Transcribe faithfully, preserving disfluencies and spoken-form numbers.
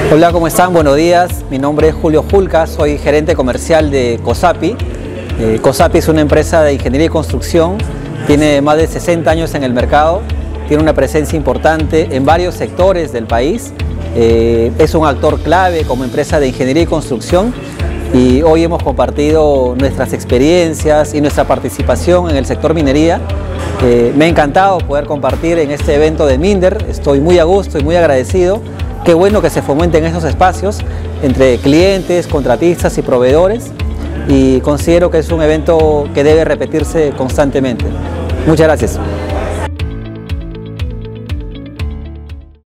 Hola, ¿cómo están? Buenos días. Mi nombre es Julio Julca, soy gerente comercial de COSAPI. Eh, COSAPI es una empresa de ingeniería y construcción, tiene más de sesenta años en el mercado, tiene una presencia importante en varios sectores del país. Eh, es un actor clave como empresa de ingeniería y construcción y hoy hemos compartido nuestras experiencias y nuestra participación en el sector minería. Eh, me ha encantado poder compartir en este evento de Minder, estoy muy a gusto y muy agradecido. Qué bueno que se fomenten esos espacios entre clientes, contratistas y proveedores, y considero que es un evento que debe repetirse constantemente. Muchas gracias.